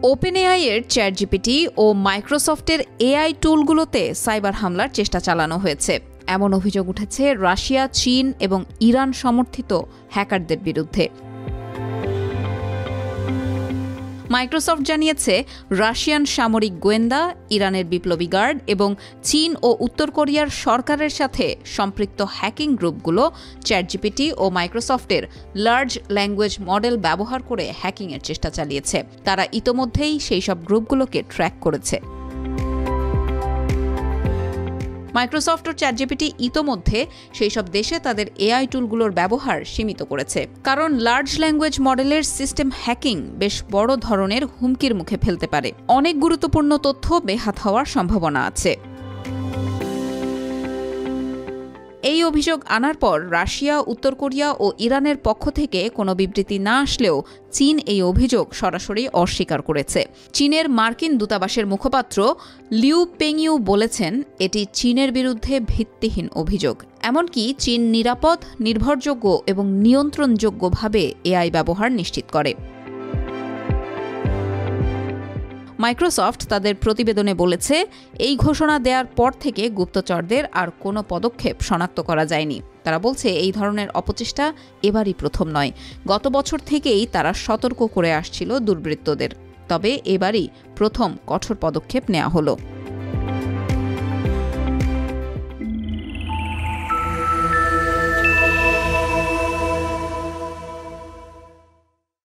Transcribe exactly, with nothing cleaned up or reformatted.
OpenAI এর ChatGPT ও মাইক্রোসফটের AI টুলগুলোতে cyber হামলার চেষ্টা চালানো হয়েছে এমন অভিযোগ উঠেছে রাশিয়া, চীন এবং ইরান সমর্থিত হ্যাকারদের বিরুদ্ধে। মাইক্রোসফট জানিয়েছে, রাশিয়ান সামরিক গোয়েন্দা, ইরানের বিপ্লবী গার্ড এবং চীন ও উত্তর কোরিয়ার সরকারের সাথে সম্পৃক্ত হ্যাকিং গ্রুপগুলো চ্যাটজিপিটি ও মাইক্রোসফটের লার্জ ল্যাঙ্গুয়েজ মডেল ব্যবহার করে হ্যাকিংয়ের চেষ্টা চালিয়েছে। তারা ইতোমধ্যেই সেই সব গ্রুপগুলোকে ট্র্যাক করেছে। মাইক্রোসফট ও চ্যাটজিপিটি ইতোমধ্যে সেই সব দেশে তাদের এআই টুলগুলোর ব্যবহার সীমিত করেছে, কারণ লার্জ ল্যাঙ্গুয়েজ মডেলের সিস্টেম হ্যাকিং বেশ বড় ধরনের হুমকির মুখে ফেলতে পারে। অনেক গুরুত্বপূর্ণ তথ্য বেহাত হওয়ার সম্ভাবনা আছে। এই অভিযোগ আনার পর রাশিয়া, উত্তর কোরিয়া ও ইরানের পক্ষ থেকে কোনো বিবৃতি না আসলেও চীন এই অভিযোগ সরাসরি অস্বীকার করেছে। চীনের মার্কিন দূতাবাসের মুখপাত্র লিউ পেংইউ বলেছেন, এটি চীনের বিরুদ্ধে ভিত্তিহীন অভিযোগ। এমনকি চীন নিরাপদ, নির্ভরযোগ্য এবং নিয়ন্ত্রণযোগ্যভাবে এআই ব্যবহার নিশ্চিত করে। মাইক্রোসফট তাদের প্রতিবেদনে বলেছে, এই ঘোষণা দেওয়ার পর থেকে গুপ্তচরদের আর কোনো পদক্ষেপ শনাক্ত করা যায়নি। তারা বলছে, এই ধরনের অপচেষ্টা এবারই প্রথম নয়। গত বছর থেকেই তারা সতর্ক করে আসছিল দুর্বৃত্তদের, তবে এবারই প্রথম কঠোর পদক্ষেপ নেওয়া হলো।